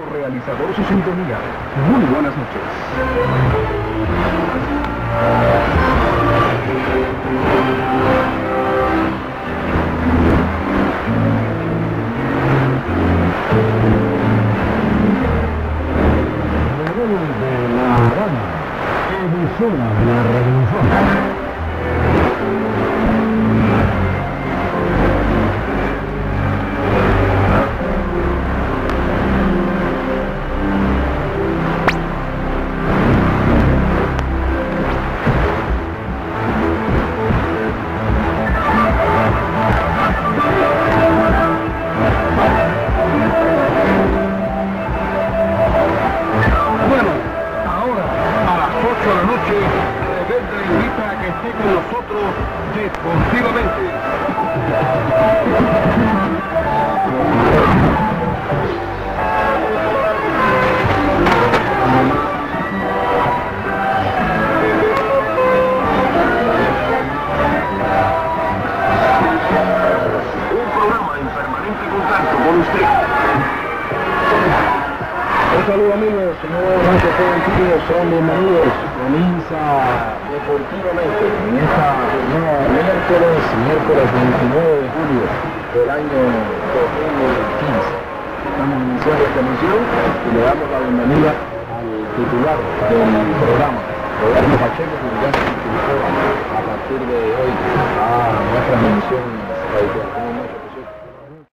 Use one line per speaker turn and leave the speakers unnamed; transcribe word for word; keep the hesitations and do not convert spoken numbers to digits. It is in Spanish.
Realizador su sintonía. Muy buenas noches.
De La Habana, emisora de la Revolución.
Con nosotros deportivamente. Un programa en permanente contacto con usted.
Un saludo amigos, nuevamente todos chicos, son bienvenidos. Comienza deportivamente en esta jornada miércoles, miércoles veintinueve de julio del año dos mil quince. Estamos iniciando esta emisión y le damos la bienvenida al titular del programa, Roberto Pacheco, que ya se incorpora a partir de hoy a nuestra emisión habitual.